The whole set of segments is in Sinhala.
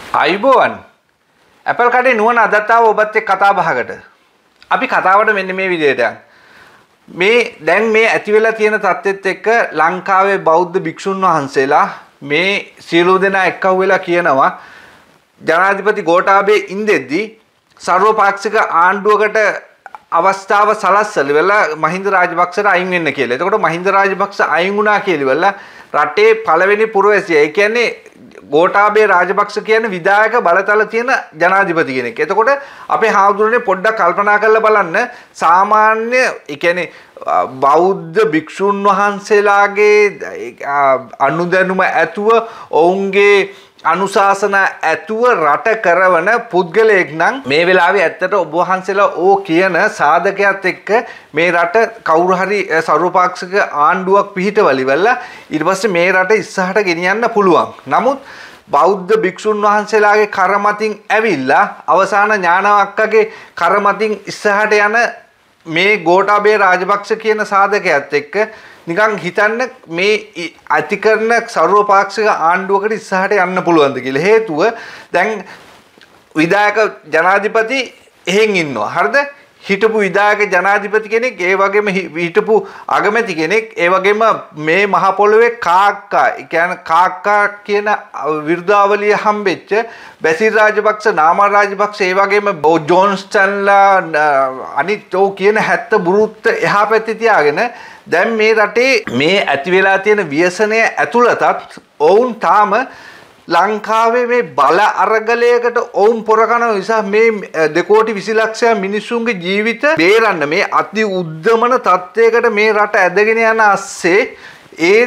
අයිබෝවන් Apple Kade නුවණ අදත් ආව ඔබත් එක්ක කතා බහකට. අපි කතාවට මෙන්න මේ විදිහට යන්. මේ දැන් මේ ඇති වෙලා තියෙන තත්ත්වෙත් එක්ක ලංකාවේ බෞද්ධ භික්ෂුන් වහන්සේලා මේ සියලු දෙනා එක්කව වෙලා කියනවා ජනාධිපති ගෝඨාභය ඉඳෙද්දී සර්වපාක්ෂික ආණ්ඩුවකට අවස්ථාව සලස්සල වෙලා මහින්ද රාජපක්ෂට අයින් වෙන්න කියලා. එතකොට මහින්ද රාජපක්ෂ අයින් වුණා කියලා රටේ පළවෙනි පුරවැසියා. ඒ කියන්නේ ගෝඨාභය රාජපක්ෂ කියන්නේ විධායක බලතල තියෙන ජනාධිපති කෙනෙක්. එතකොට අපේ හාමුදුරනේ පොඩ්ඩක් කල්පනා කරලා බලන්න සාමාන්‍ය ඒ කියන්නේ බෞද්ධ භික්ෂුන් වහන්සේලාගේ අනුදැනුම ඇතුව ඔවුන්ගේ අනුශාසන ඇතුව රට කරවන පුද්ගලයෙක් නම් මේ වෙලාවේ ඇත්තට ඔබ වහන්සේලා ඕ කියන සාධකයක් එක්ක මේ රට කවුරු හරි සර්වපාක්ෂික ආණ්ඩුවක් පිහිටවලිවලා ඊට පස්සේ මේ රට ඉස්සරහට ගෙනියන්න පුළුවන්. නමුත් බෞද්ධ භික්ෂුන් වහන්සේලාගේ කරමතින් ඇවිල්ලා අවසාන ඥානවක්කගේ කරමතින් ඉස්සරහට යන මේ ගෝඨාභය රාජපක්ෂ කියන සාධකයක් එක්ක නිකන් හිතන්න මේ අතිකරණ සර්වපාක්ෂික ආණ්ඩුවකට ඉස්සරහට යන්න පුළුවන්ද කියලා. හේතුව දැන් විධායක ජනාධිපති එහෙන් ඉන්නවා. හරිද? හිටපු විධායක ජනාධිපති කෙනෙක්, ඒ වගේම හිටපු අගමැති කෙනෙක්, ඒ වගේම මේ මහ පොළොවේ කාක්කා, ඒ කියන්නේ කාක්කා කියන විරුදාවලිය හම්බෙච්ච බැසිල් රාජපක්ෂ, නාමල් රාජපක්ෂ, ඒ වගේම ජෝන්ස්ටන්ලා අනිත් ඕ කියන 70 බුරුත්ත එහා පැත්තේ තියාගෙන දැන් මේ රටේ මේ ඇති වෙලා තියෙන ව්‍යසනය ඇතුළතත් ඔවුන් තාම ලංකාවේ මේ බල අරගලයකට ඔවුන් පොරකන නිසා මේ 2 කෝටි 20 ලක්ෂ මිනිසුන්ගේ ජීවිත බේරන්න මේ අති උද්දමන තත්ත්වයකට මේ රට ඇදගෙන යන ASCII ඒ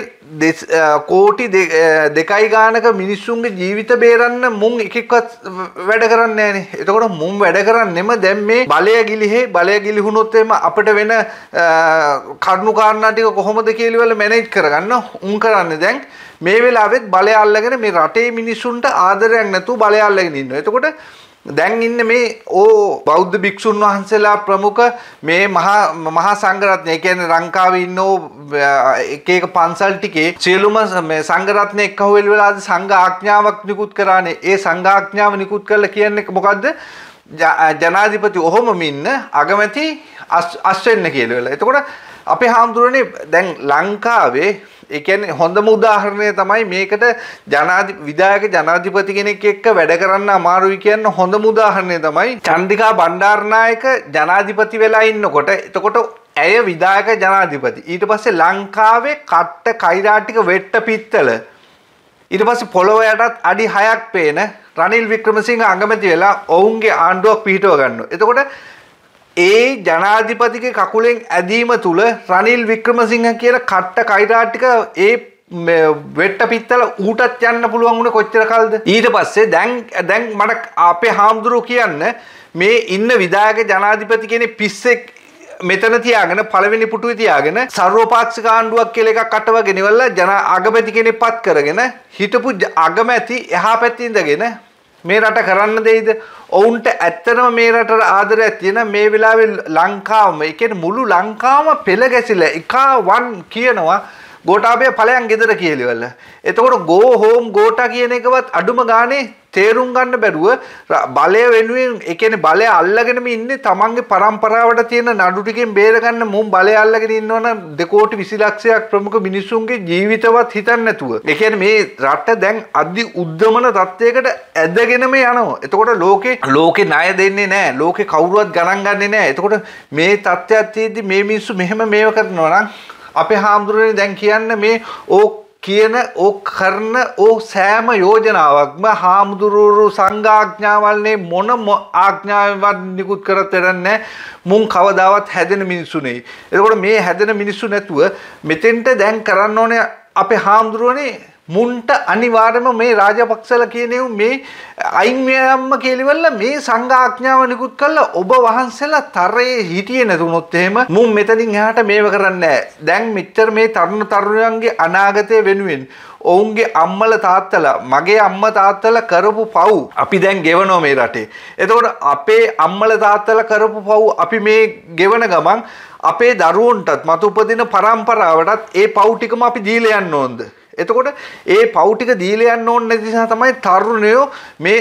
කෝටි 2යි ගානක මිනිසුන්ගේ ජීවිත බේරන්න මුන් එකෙක්වත් වැඩ කරන්නේ නැහනේ. එතකොට මුන් වැඩ කරන්නෙම දැන් මේ බලය ගිලිහුනොත් එම අපිට වෙන කරුණු කාරණා ටික කොහොමද කියලා මැනේජ් කරගන්න උන් කරන්නේ දැන් මේ වෙලාවෙත් බලය අල්ලගෙන මේ රටේ මිනිසුන්ට ආදරයක් නැතුව බලය අල්ලගෙන ඉන්නවා. එතකොට දැන් ඉන්නේ මේ බෞද්ධ භික්ෂුන් වහන්සේලා ප්‍රමුඛ මේ මහා සංඝරත්නය. ඒ කියන්නේ ලංකාවේ ඉන්නෝ එක එක පන්සල් ටිකේ සියලුම මේ සංඝරත්නය එක්කව වෙලාද සංඝ ආඥාවක් නිකුත් කරානේ. ඒ සංඝ ආඥාව නිකුත් කරලා කියන්නේ මොකද්ද? ජනාධිපති ඔහොමම ඉන්න අගමැති අස් වෙන්න කියලා වෙලා. එතකොට අපේ හාමුදුරනේ දැන් ලංකාවේ ඒ කියන්නේ හොඳම උදාහරණය තමයි මේකට විධායක ජනාධිපති කෙනෙක් එක්ක වැඩ කරන්න අමාරුයි කියන හොඳම උදාහරණය තමයි චන්ද්‍රිකා බණ්ඩාරනායක ජනාධිපති වෙලා ඉන්නකොට. එතකොට ඇය විධායක ජනාධිපති. ඊට පස්සේ ලංකාවේ කට්ට කෛරාටික වෙට්ට පිත්තල ඊට පස්සේ පොළොව යටත් අඩි 6ක් පේන රනිල් වික්‍රමසිංහ අගමැති වෙලා ඔවුන්ගේ ආණ්ඩුවක් පිහිටව ගන්නවා. එතකොට ඒ ජනාධිපතිගේ කකුලෙන් ඇදීම තුල රනිල් වික්‍රමසිංහ කියන කට්ට කෛරාටික ඒ වෙට්ට පිත්තල ඌටත් යන්න පුළුවන් වුණේ කොච්චර කල්ද? ඊට පස්සේ දැන් මට අපේ හාමුදුරුවෝ කියන්න මේ ඉන්න විධායක ජනාධිපති කෙනෙක් පිස්සෙක් මෙතන තියාගෙන පළවෙනි පුටුවේ තියාගෙන සර්වපාක්ෂික ආණ්ඩුවක් කියලා එකක් අටවගෙන ඉවරලා අගමැති කෙනෙක් පත් කරගෙන හිටපු අගමැති එහා පැත්තේ ඉඳගෙන මේ රට කරන්න දෙයිද? ඔවුන්ට ඇත්තටම මේ රටට ආදරයක් තියෙන මේ වෙලාවේ ලංකාවම ඒ කියන්නේ මුළු ලංකාවම පෙළ ගැසිලා එක1 කියනවා ගෝඨාභය ඵලයන් ගෙදර කියලාවල. එතකොට GoHomeGota කියන එකවත් අඩුම ගානේ තේරුම් ගන්න බැරුව බලය වෙනුවෙන් ඒ කියන්නේ බලය අල්ලගෙනම ඉන්නේ තමන්ගේ පරම්පරාවට තියෙන නඩු ටිකෙන් බේරගන්න මුන් බලය අල්ලගෙන ඉන්නවනම් 2 කෝටි 20 ලක්ෂයක් ප්‍රමුඛ මිනිසුන්ගේ ජීවිතවත් හිතන්නේ නැතුව. ඒ කියන්නේ මේ රට දැන් අධි උද්දමන තත්ත්වයකට ඇදගෙනම යනවා. එතකොට ලෝකේ ණය දෙන්නේ නැහැ. ලෝකේ කවුරුවත් ගණන් ගන්නෙ නැහැ. එතකොට මේ තත්ත්වයක් තියෙද්දි මේ මිනිස්සු මෙහෙම මේව කරනවා නම් අපේ හාමුදුරනේ දැන් කියන්න මේ කරන සෑම යෝජනාවක්ම හාමුදුරුවෝ සංඝාඥාවල්නේ මොන ආඥාවක් නිකුත් කරත් වැඩන්නේ මුන් කවදාවත් හැදෙන මිනිස්සු නෙයි. එතකොට මේ හැදෙන මිනිස්සු නැතුව මෙතෙන්ට දැන් කරන්න ඕනේ අපේ හාමුදුරුවනේ මුන්ට අනිවාර්යයෙන්ම මේ රාජපක්ෂලා කියන්නේ මේ අයින් මෙයම්ම කියලා මේ සංඝාඥාව නිකුත් කළා ඔබ වහන්සේලා තරයේ හිටියේ නැතුනොත් එහෙම මුන් මෙතනින් එහාට මේව කරන්නේ නැහැ. දැන් මෙච්චර මේ තරුණයන්ගේ අනාගතය වෙනුවෙන් ඔවුන්ගේ අම්මලා තාත්තලා මගේ අම්මා තාත්තලා කරපු පව් අපි දැන් ගෙවනවා මේ රටේ. එතකොට අපේ අම්මලා තාත්තලා කරපු පව් අපි මේ ගෙවන ගමන් අපේ දරුවන්ටත් මතු උපදින පරම්පරාවටත් ඒ පව් ටිකම අපි දීලා යන්න ඕනද? එතකොට ඒ පව් ටික දීලා යන්න ඕන නැති නිසා තමයි තරුණයෝ මේ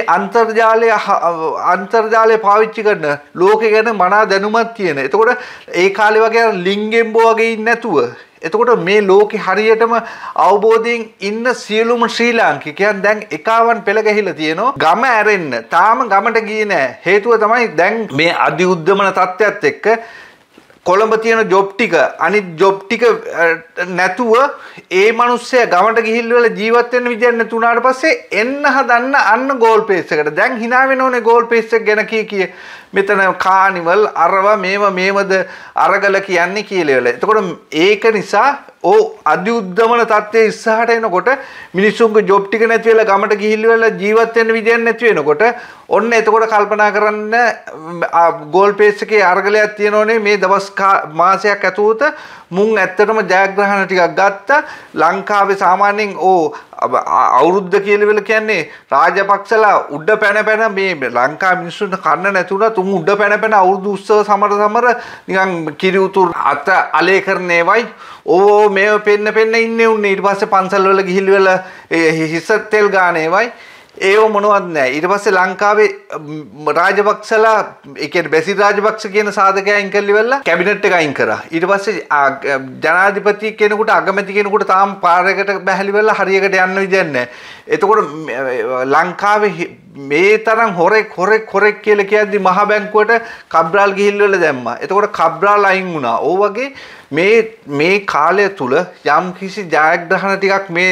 අන්තර්ජාලය පාවිච්චි කරන ලෝකේ ගැන මනා දැනුමක් තියෙන. එතකොට ඒ කාලේ වගේ ලිංගෙම්බෝ වගේ ඉන්නේ නැතුව එතකොට මේ ලෝකේ හරියටම අවබෝධයෙන් ඉන්න සියලුම ශ්‍රී ලාංකිකයන් දැන් එකාවන් පෙළ ගැහිලා තියෙනවා. ගම ඇරෙන්න තාම ගමට ගියේ නැහැ. හේතුව තමයි දැන් මේ අධි උද්දමන තත්ත්වයක් එක්ක කොළඹ තියෙන ජොබ් ටික අනිත් ජොබ් ටික නැතුව ඒ මිනිස්සයා ගමට ගිහිල්ලා ජීවත් වෙන්න විදියක් නැතුණාට පස්සේ එන්න හදන්න අන්න ගෝල් පේස් එකට. දැන් hina වෙනෝනේ ගෝල් පේස් එක ගැන කී මෙතන කානිවල් අරව මේවද අරගල කියන්නේ කියලා. එතකොට ඒක නිසා අධි උද්දමන තත්ත්වයේ ඉස්සරහට එනකොට මිනිස්සුන්ගේ ජොබ් ටික නැති වෙලා ගමට ගිහිල්ලා ජීවත් වෙන්න විදියක් නැති වෙනකොට ඔන්න එතකොට කල්පනා කරන්න ගෝල් පේස් එකේ අරගලයක් තියෙනෝනේ මේ දවස් මාසයක් ඇතුළත මුන් ඇත්තටම ජයග්‍රහණ ටිකක් ගත්තා. ලංකාවේ සාමාන්‍යයෙන් අවුරුද්ද කියලා කියන්නේ රාජපක්ෂලා උඩ පැන මේ ලංකා මිනිස්සුන්ට කන්න නැතුණා තුන් උඩ පැන අවුරුදු උත්සව සමර නිකන් කිරි උතුරු අත අලේ කරනේවයි මේව පෙන්න ඉන්නේ උන්නේ. ඊට පස්සේ පන්සල් වල ගිහිල්ලා හිස තෙල් ගානේවයි ඒව මොනවත් නැහැ. ඊට පස්සේ ලංකාවේ රාජපක්ෂලා ඒ කියන්නේ බැසිල් රාජපක්ෂ කියන සාධකයන් අයින් කරලිවලා කැබිනට් එක අයින් කරා. ඊට පස්සේ ජනාධිපති කෙනෙකුට අගමැති කෙනෙකුට තාම පාරයකට බැහැලිවලා හරියකට යන්න විදියක් නැහැ. එතකොට ලංකාවේ මේ තරම් හොරෙක් කියලා කියද්දි මහ බැංකුවට කබ්‍රාල් ගිහිල්ලා දැම්මා. එතකොට කබ්‍රාල් අයින් වුණා. වගේ මේ කාලය තුල යම් කිසි ජයග්‍රහණ ටිකක් මේ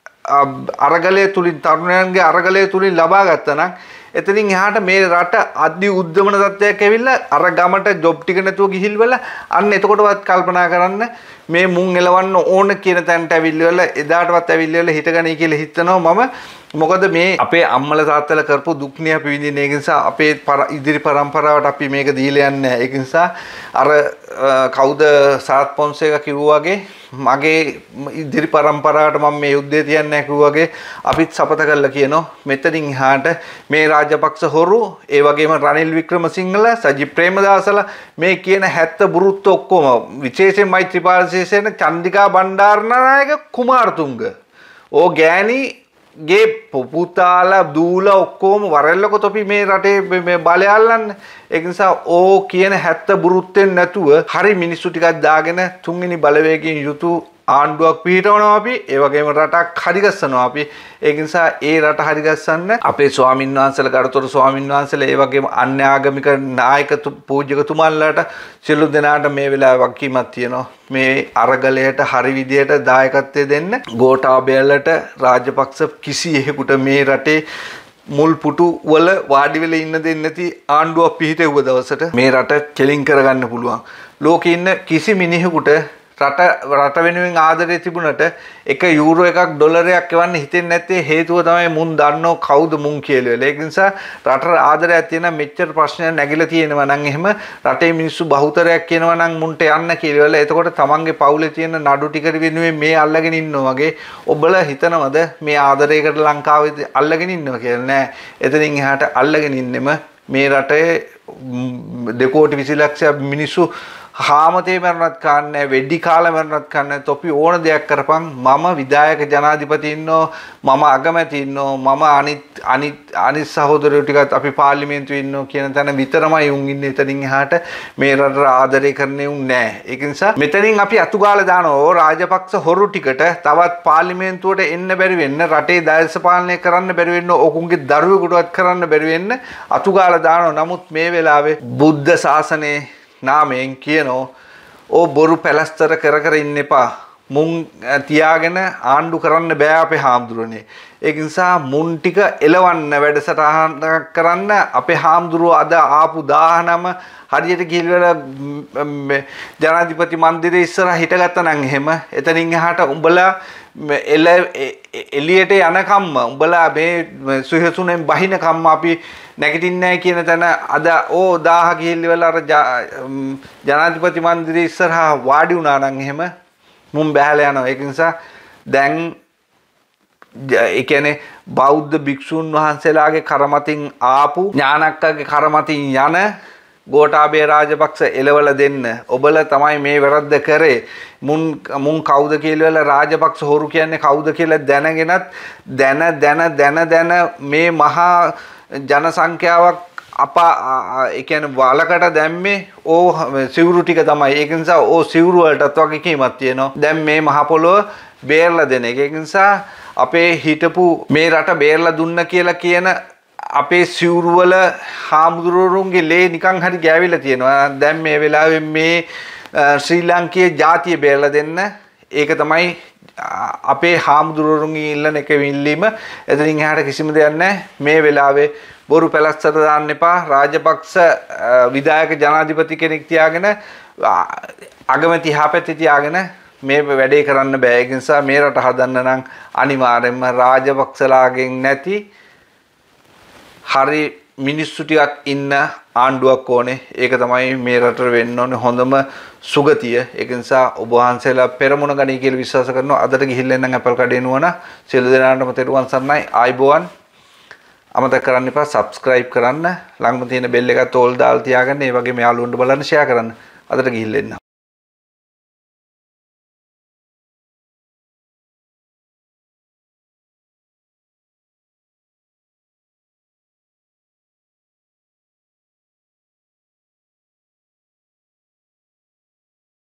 අරගලය තුලින් තරුණයන්ගේ අරගලය තුලින් ලබා ගත්තා නම් එතනින් එහාට මේ රට අධි උද්දමන තත්ත්වයක් ඇවිල්ලා අර ගමට ජොබ් ටික නැතුව ගිහිල්වල අන්න එතකොටවත් කල්පනා කරන්න මේ මුන් එලවන්න ඕන කියන තැනට ඇවිල්ලා එදාටවත් ඇවිල්ලා හිටගනී කියලා හිතනවා මම. මොකද මේ අපේ අම්මලා තාත්තලා කරපු දුක්නිය අපි විඳින ඒ නිසා අපේ ඉදිරි පරම්පරාවට අපි මේක දීලා යන්නේ නැහැ. ඒක නිසා අර කවුද සරත් පොන්සේක කිව්වා වගේ මගේ ඉදිරි පරම්පරාවට මම මේ යුද්ධය තියන්නේ නැහැ කිව්වා වගේ අපිත් සපත කරලා කියනවා මෙතනින් එහාට මේ රාජපක්ෂ හොරු ඒ වගේම රනිල් වික්‍රමසිංහලා සජිත් ප්‍රේමදාසලා මේ කියන 70 බුරුත්තු ඔක්කොම විශේෂයෙන් මෛත්‍රීපාල සිරිසේන චන්දිකා බණ්ඩාරනායක කුමාරතුංග ගෑණි ගේ පුතාලා දූලා ඔක්කොම වරෙල්ලකොත් අපි මේ රටේ මේ බලය අල්ලන්න. ඒක නිසා කියන 70 බුරුත්තෙන් නැතුව හරි මිනිස්සු ටිකක් දාගෙන තුන්වෙනි බලවේගයෙන් යුතු ආණ්ඩුවක් පිහිටවනවා අපි. ඒ වගේම රටක් හරිගස්සනවා අපි. ඒක නිසා ඒ රට හරිගස්සන්න අපේ ස්වාමින් වහන්සේලා ගරුතර ස්වාමින් වහන්සේලා ඒ වගේම අන්‍ය ආගමික නායක පූජකතුමන්ලාට සියලු දෙනාට මේ වෙලාවේ වගකීමක් තියෙනවා. මේ අරගලයට හරි විදියට දායකත්වය දෙන්න. ගෝඨාභයලට රාජපක්ෂ කිසියෙකුට මේ රටේ මුල් පුටු වල වාඩි වෙලා ඉන්න දෙන්නේ නැති ආණ්ඩුවක් පිහිටෙව්ව දවසට මේ රට කෙලින් කරගන්න පුළුවන්. ලෝකේ ඉන්න කිසි මිනිහෙකුට රට වෙනුවෙන් ආදරේ තිබුණට එක යූරෝ එකක් ඩොලරයක් එවන්න හිතෙන්නේ නැත්තේ හේතුව තමයි මුන් දන්නෝ කවුද මුන් කියලා. ඒක නිසා රටට ආදරයක් තියෙන මෙච්චර ප්‍රශ්නයක් නැගිලා තියෙනවා නම් එහෙම රටේ මිනිස්සු බහුතරයක් කියනවා නම් මුන්ට යන්න කියලා. එතකොට තමන්ගේ පවුලේ තියෙන නඩු ටික වෙනුවෙන් මේ අල්ලගෙන ඉන්නවා වගේ ඔබලා හිතනවද මේ ආදරයකට ලංකාවේ අල්ලගෙන ඉන්නවා කියලා? නෑ. එතනින් එහාට අල්ලගෙන ඉන්නෙම මේ රටේ 2 කෝටි 20 ලක්ෂ මිනිස්සු හාමතේ මරණත් කන්නේ වෙඩි කාලා මරණත් කන්නේ තොපි ඕන දෙයක් කරපන් මම විධායක ජනාධිපති ඉන්නෝ මම අගමැති ඉන්නෝ මම අනිත් සහෝදරයෝ ටිකත් අපි පාර්ලිමේන්තුවේ ඉන්නෝ කියන තැන විතරමයි උන් ඉන්නේ. එතනින් එහාට මේ රට ආදරය කරන්නේ උන් නෑ. ඒක නිසා මෙතනින් අපි අතුගාලා දානවා රාජපක්ෂ හොරු ටිකට තවත් පාර්ලිමේන්තුවට එන්න බැරි වෙන්න රටේ දේශපාලනය කරන්න බැරි වෙන්න ඔකුන්ගේ දරුවෙකුටවත් කරන්න බැරි වෙන්න අතුගාලා දානවා. නමුත් මේ වෙලාවේ බුද්ධ ශාසනයේ නාමයෙන් කියනෝ බොරු පැලස්තර කර ඉන්න එපා. මුන් තියාගෙන ආණ්ඩු කරන්න බෑ අපේ හාමුදුරනේ. ඒක නිසා මුන් ටික එලවන්න වැඩසටහනක් කරන්න අපේ හාමුදුරුවෝ අද ආපු 19 හරියට ගිහිල්ලා ජනාධිපති මන්දිරේ ඉස්සරහ හිටගත්තා නම් එහෙම එතනින් එහාට උඹලා එළියට යනකම්ම උඹලා මේ සුහසුනෙන් බහින කම්ම අපි නැගිටින්නේ නැහැ කියන තැන අද 1000 ගිහිල්ලා අර ජනාධිපති මන්දිරේ ඉස්සරහා වාඩි වුණා නම් එහෙම මුන් බැහැලා යනවා. ඒක නිසා දැන් ඒ කියන්නේ බෞද්ධ භික්ෂුන් වහන්සේලාගේ කරමතින් ආපු ඥානක්කගේ කරමතින් යන ගෝඨාභය රාජපක්ෂ එලවලා දෙන්න. ඔබලා තමයි මේ වැරද්ද කරේ. මුන් කවුද කියලා රාජපක්ෂ හොරු කියන්නේ කවුද කියලා දැනගෙනත් දැන මේ මහා ජන සංඛ්‍යාවක් ඒ කියන්නේ වලකට දැම්මේ ඕ සිවුරු ටික තමයි. ඒක නිසා ඕ සිවුරු වලටත් වගේ කීමක් තියෙනවා. දැන් මේ මහ පොළොව බේරලා දෙන එක. ඒක නිසා අපේ හිටපු මේ රට බේරලා දුන්න කියලා කියන අපේ සිවුරු වල හාමුදුරුවරුන්ගේ ලේ නිකන් හරි ගෑවිලා තියෙනවා. දැන් මේ වෙලාවේ මේ ශ්‍රී ලංකයේ ජාතිය බේරලා දෙන්න. ඒක තමයි අපේ හාමුදුරුවරුන්ගේ ඉල්ලන එක විල්ලීම. එතනින් එහාට කිසිම දෙයක් නැහැ. මේ වෙලාවේ බොරු පැලැස්සට දාන්න එපා. රාජපක්ෂ විධායක ජනාධිපති කෙනෙක් තියාගෙන අගමැති යහපැත්තේ තියාගෙන මේ වැඩේ කරන්න බෑ. ඒ නිසා මේ රට හදන්න නම් අනිවාර්යෙන්ම රාජපක්ෂලාගෙන් නැති හරි මිනිස්සු ටිකක් ඉන්න ආණ්ඩුවක් ඕනේ. ඒක තමයි මේ රටට වෙන්න ඕනේ හොඳම සුගතිය. ඒක නිසා ඔබ වහන්සේලා පෙරමුණ ගනී කියලා විශ්වාස කරනවා. අදට ගිහිල්ලා එන්නම් ඇපල් කඩේ නුවණ. සියලු දෙනාටම තෙරුවන් සරණයි. ආයිබෝවන්. අමතක කරන්න එපා subscribe කරන්න. ළඟම තියෙන bell එකත් all දාලා තියාගන්න. ඒ වගේම යාළුවන්ට බලන්න share කරන්න. අදට ගිහිල්ලා එන්න.